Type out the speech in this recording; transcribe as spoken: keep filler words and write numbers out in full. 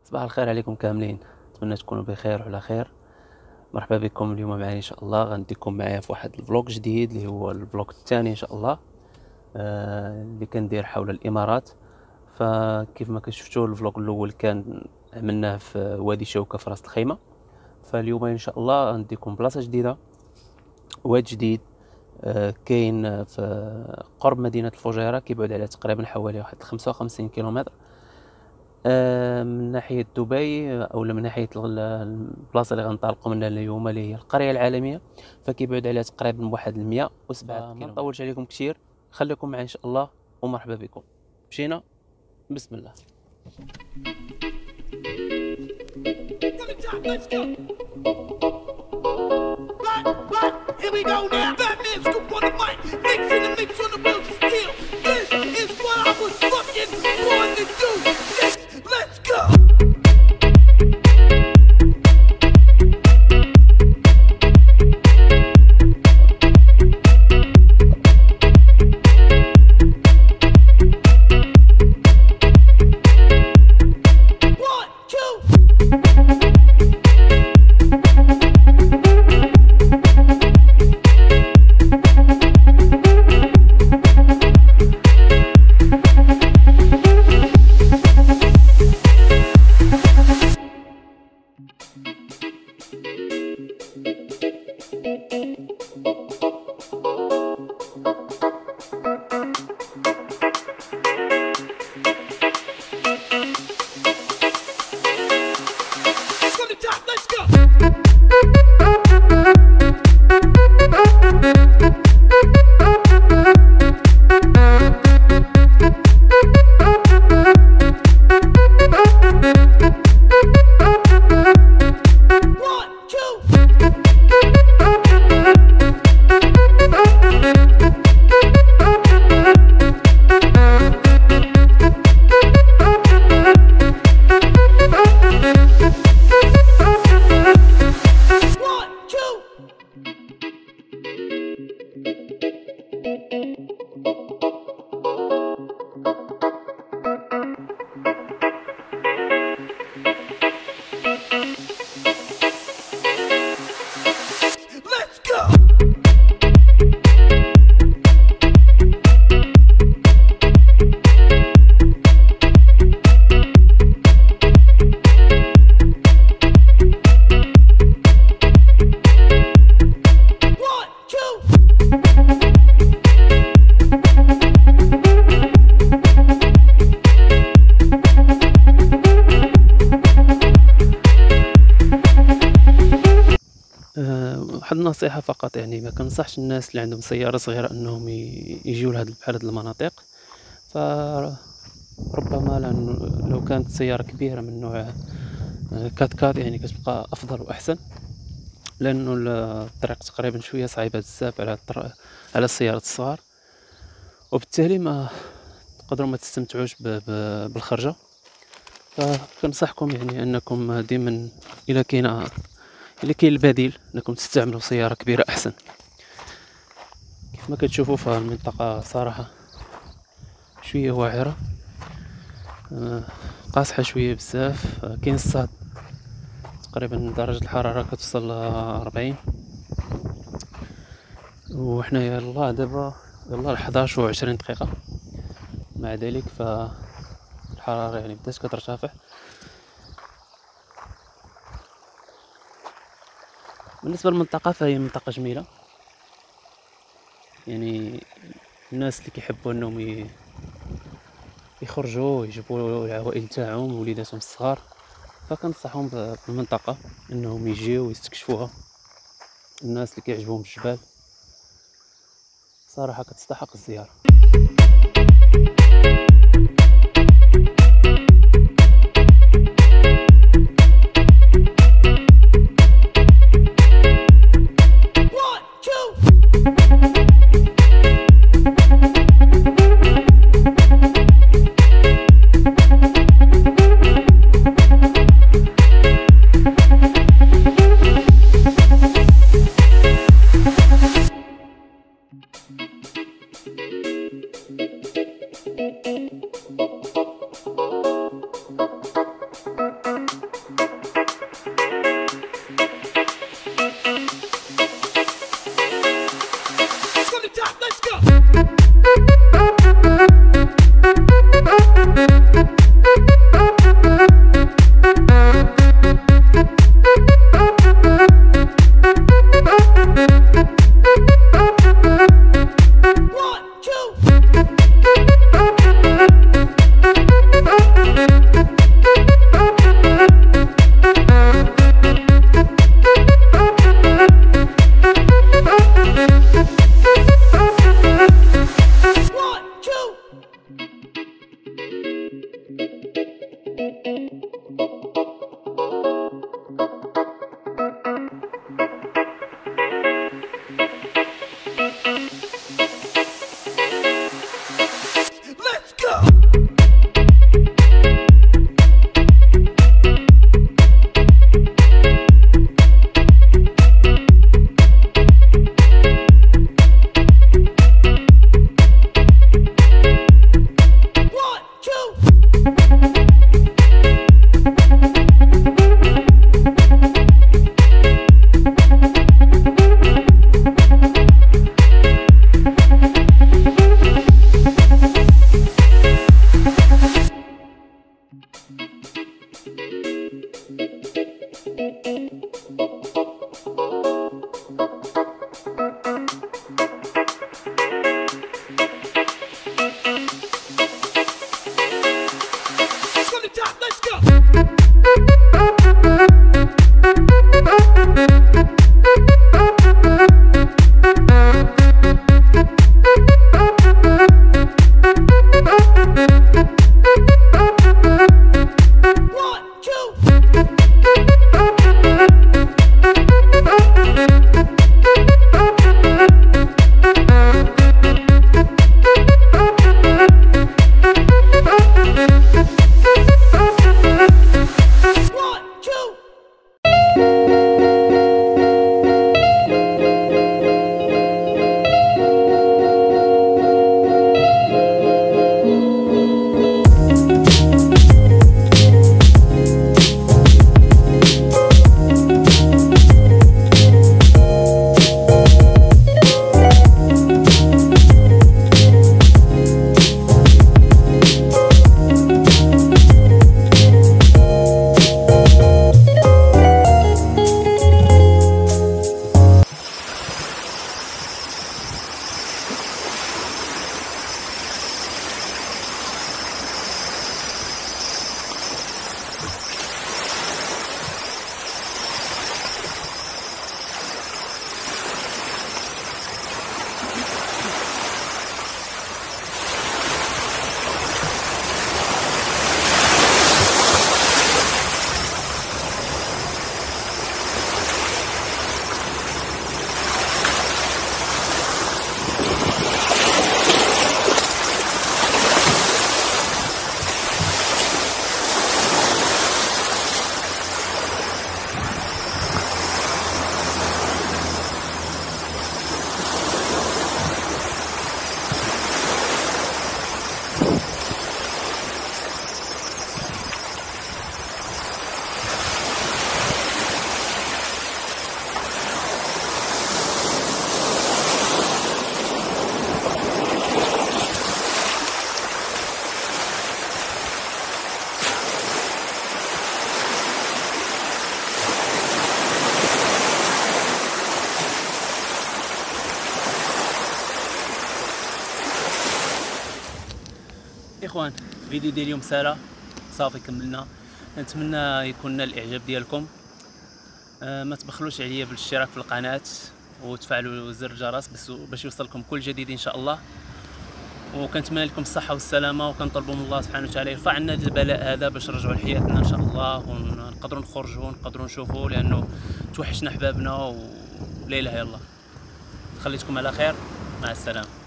صباح الخير عليكم كاملين، نتمنى تكونوا بخير وعلى خير. مرحبا بكم اليوم معي ان شاء الله. غنديكم معايا في واحد الفلوق جديد اللي هو الفلوق الثاني ان شاء الله، آه اللي كندير حول الامارات. فكيف ما كشفتوا الفلوق الاول كان عملناه في وادي شوكه في راس الخيمه، فاليوم ان شاء الله غنديكم بلاصه جديده، واد جديد آه كاين في قرب مدينه الفجيره، كيبعد على تقريبا حوالي واحد خمسة وخمسين كيلومتر من ناحية دبي، أو من ناحية البلاصة اللي غنطلقوا منها اليوم اللي هي القرية العالمية، فكيبعد عليها تقريبا بواحد المية وسبعة كيلومتر. ما نطولش عليكم كثير، خليكم معي إن شاء الله ومرحبا بكم. مشينا، بسم الله. واحد النصيحة فقط، يعني ما كنصحش الناس اللي عندهم سيارة صغيرة انهم يجيو لهاد بحال هاد المناطق، فربما لو كانت سيارة كبيرة من نوع كات كات يعني كتبقى افضل واحسن، لانه الطريق تقريبا شوية صعيبة بزاف على على السيارات الصغار، وبالتالي ما تقدروا ما تستمتعوش بالخرجة. فكنصحكم يعني انكم ديما الى كاينه الا كاين البديل انكم تستعملوا سياره كبيره احسن. كيف ما كتشوفوا فالمنطقه صراحه شويه واعره، قاصحه شويه بزاف، كاين الصهد تقريبا درجه الحراره كتوصل ل أربعين، وحنايا يلاه دابا يلاه حداش وعشرين دقيقه. مع ذلك فالحراره يعني بدات كترتفع. بالنسبه للمنطقه فهي منطقه جميله، يعني الناس اللي كيحبوا انهم يخرجوا ويجيبوا العوائل تاعهم ووليداتهم الصغار، فكنصحهم بالمنطقه انهم يجيو ويستكشفوها. الناس اللي كيعجبهم الجبال صراحه كتستحق الزياره. اخوان الفيديو ديال اليوم سالا صافي كملنا. نتمنى يكون نال الاعجاب ديالكم. آه ما تبخلوش عليا بالاشتراك في القناه وتفعلوا زر الجرس باش يوصلكم كل جديد ان شاء الله. وكنتمنى لكم الصحه والسلامه، وكنطلبوا من الله سبحانه وتعالى يرفع عنا البلاء هذا باش نرجعوا لحياتنا ان شاء الله، ونقدروا نخرجوا ونقدروا نشوفوا، لانه توحشنا احبابنا. ولا اله الا الله. خليتكم على خير، مع السلامه.